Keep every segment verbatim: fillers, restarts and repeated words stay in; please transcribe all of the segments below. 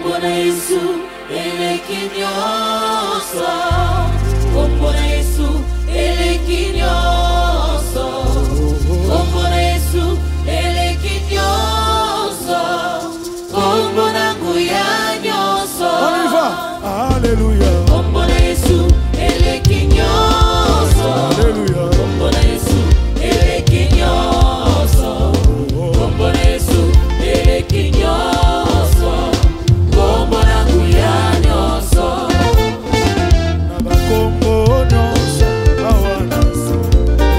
Kombona Yesu elekinyoso, Kombona Yesu elekinyoso, Kombona Yesu elekinyoso, Kombona nguyanyoso. On y va. Alléluia. Kombona Yesu elekinyoso, Alléluia. Kombona Yesu elekinyoso, Kombona Yesu elekinyoso, Kombona nguyanyoso. Naba kombo nyonso awanasi.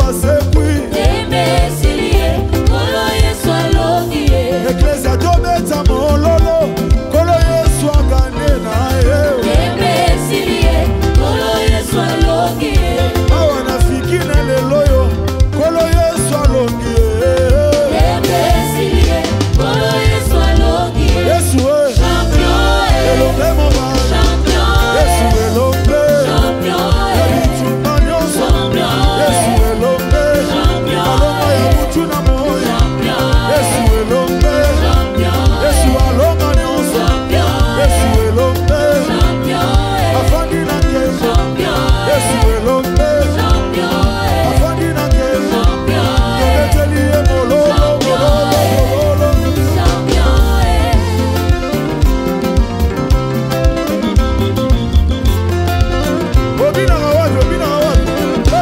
basekwi. Emesilie, kolo Yesu alongie. Eklesia tobeta mololo, kolo Yesu agane na ye. Emesilie, kolo Yesu alongie. Awa nafiki na lelo yo, kolo Yesu alongie. Emesilie, kolo Yesu alongie. Yesu e, Champion e, elombe moma. champion Yesu e, elombe, champion e, ebitumba nyonso. Yesu elombe, alonga ya mutu na moyo. Yesu elombe, Yesu alonga nyonso. Yesu elombe, afandi na ngembo. Yesu elombe, afandi na ngembo. Tobeteli ye mololo, mololo, mololo. Obina kawadi, obina kawadi. Ha!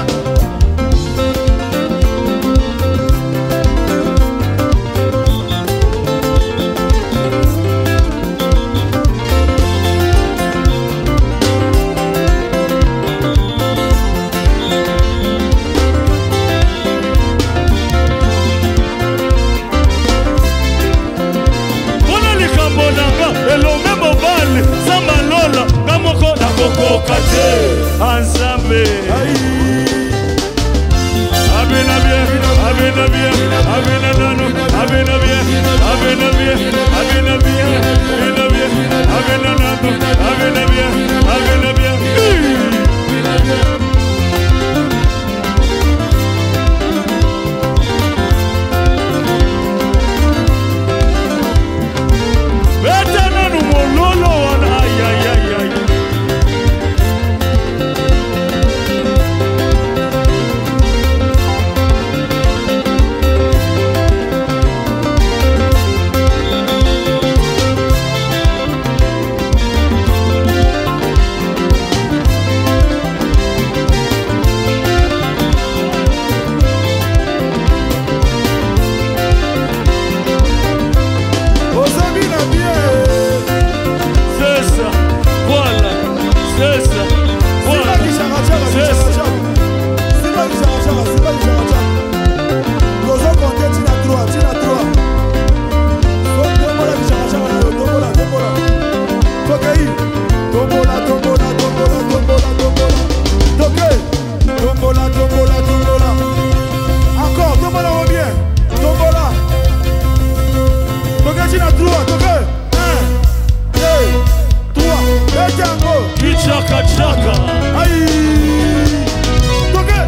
Bona likambo nanga elombe mobali samba lola kamoko na kokoka te ensemble abena bien abena bien abena nano abena bien abena bien abena bien abena bien abena nano abena bien abena bien beta nanu mololo wana ay ay ay ay Ozamina bien. c'est ça voilà c'est ça voilà Siba kishaka chaka, c'est kishaka ça chaka. Siba kishaka chaka, siba kishaka chaka. Kozo konte tina trois, tina trois. So- tombola kishaka chaka na yo, tombola, tombola. Tokei. Tombola, tombola, tombola, tombola, tombola. Toke. Tombola, tombola, tombola. Encore, tombola au bien. Tombola. Toke tina trois, toke. Un, deux, trois. Ete yango. kichaka chaka Aïe! Toke!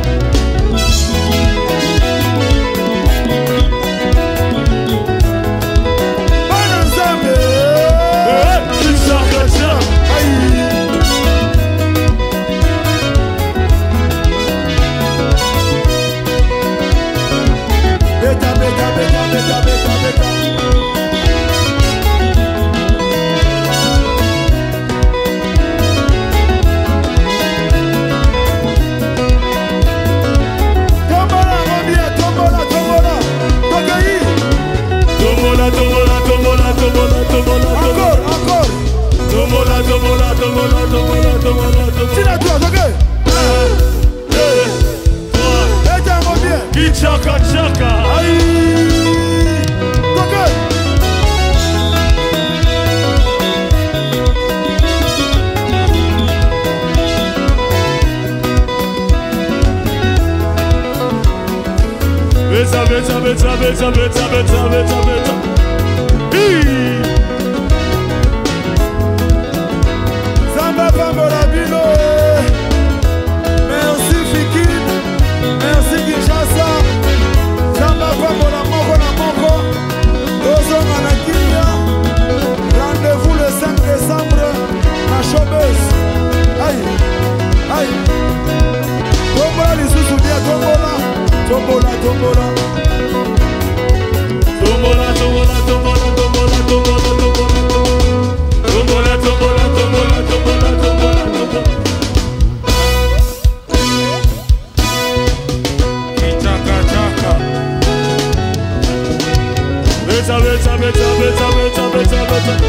Bana nzambe! eh kichaka chaka Aïe! Beta, beta, beta, beta, beta, beta. Tombola, mon bien, tombola, tombola. Tokei! tombola tombola tombola tombola tombola Encore, encore. tombola tombola tombola tombola tombola tombola Tina toi, Tokei! un deux trois Beta, mon bien. kichaka chaka Aïe! Tokei! beta beta beta beta beta beta beta beta Hi! Samba pambola bino. Merci Fikine. Merci Kinshasa. Samba pambola moko na moko. Tozonga na Kinya. Rendez-vous le cinq décembre à Showbiz. Aïe, aïe. Tombola lisusu bien, tombola. Tombola, tombola. tombola tombola tombola tombola tombola tombola tombola tombola tombola tombola tombola tombola kichaka chaka beta beta beta beta beta beta beta